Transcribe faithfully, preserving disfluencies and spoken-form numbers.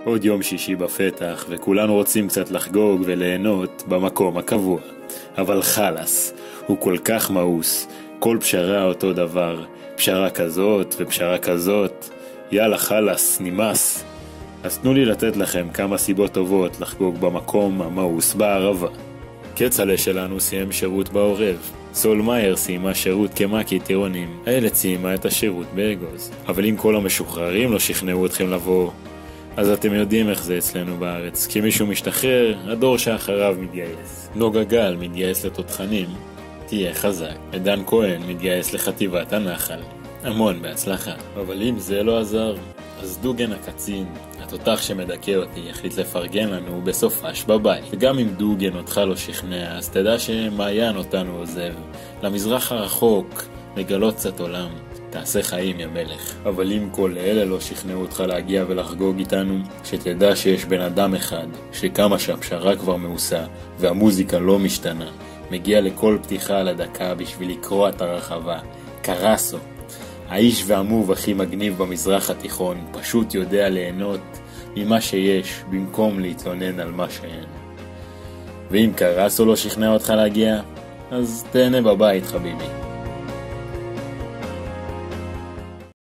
עוד יום שישי בפתח, וכולנו רוצים קצת לחגוג וליהנות במקום הקבוע. אבל חלס, הוא כל כך מאוס, כל פשרה אותו דבר, פשרה כזאת ופשרה כזאת. יאללה חלס, נמאס. אז תנו לי לתת לכם כמה סיבות טובות לחגוג במקום המאוס בערבה. קצלה שלנו סיים שירות בעורב. סול מאייר סיימה שירות כמאקי טירונים. הילד סיימה את השירות באגוז. אבל אם כל המשוחררים לא שכנעו אתכם לבוא, אז אתם יודעים איך זה אצלנו בארץ. כי מישהו משתחרר, הדור שאחריו מתגייס. נוגה גל מתגייס לתותחנים, תהיה חזק. עדן כהן מתגייס לחטיבת הנחל. המון בהצלחה. אבל אם זה לא עזר, אז דוגן הקצין, התותח שמדכא אותי, יחליט לפרגן לנו בסופש בבית. וגם אם דוגן אותך לא שכנע, אז תדע שמעיין אותנו עוזב. למזרח הרחוק, לגלות קצת עולם. תעשה חיים יא מלך. אבל אם כל אלה לא שכנעו אותך להגיע ולחגוג איתנו, שתדע שיש בן אדם אחד, שכמה שהפשרה כבר מעושה, והמוזיקה לא משתנה, מגיע לכל פתיחה על הדקה בשביל לקרוא את הרחבה. קרסו. האיש והמוב הכי מגניב במזרח התיכון, פשוט יודע ליהנות ממה שיש, במקום להתלונן על מה שאין. ואם קרסו לא שכנע אותך להגיע, אז תהנה בבית חביבי.